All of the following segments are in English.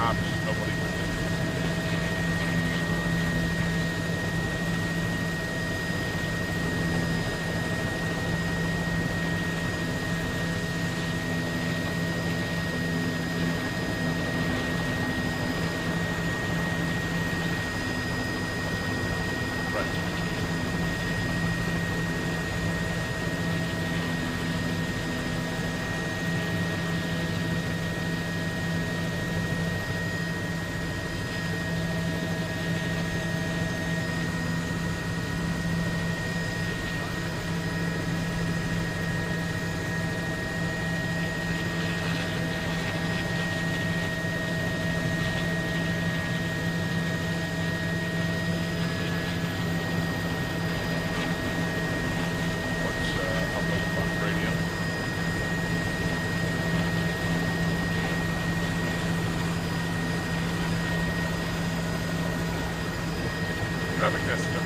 cops, nobody. Traffic test.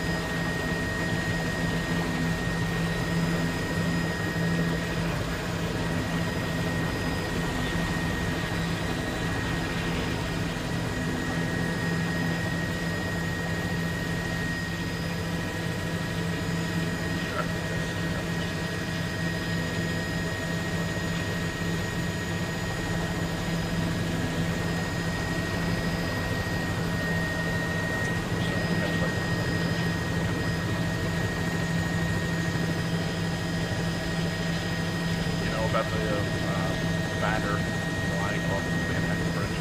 About the banner flying off the Manhattan Bridge.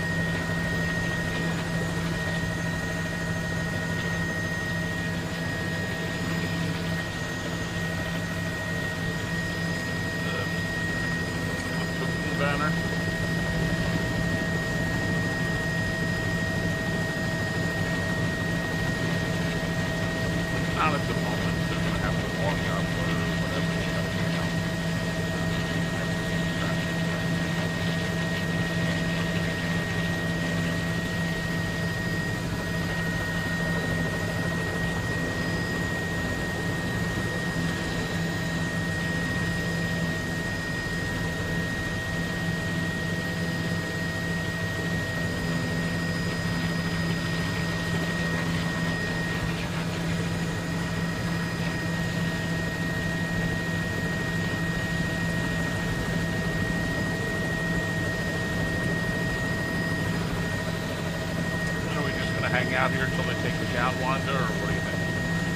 The banner. Not at the moment. They're going to have to walk up or whatever. Hang out here until they take us down, Wanda, or what do you think?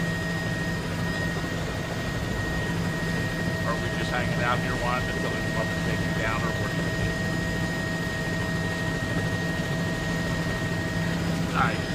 Or are we just hanging out here, Wanda, until they come up and take you down, or what do you think? Nice.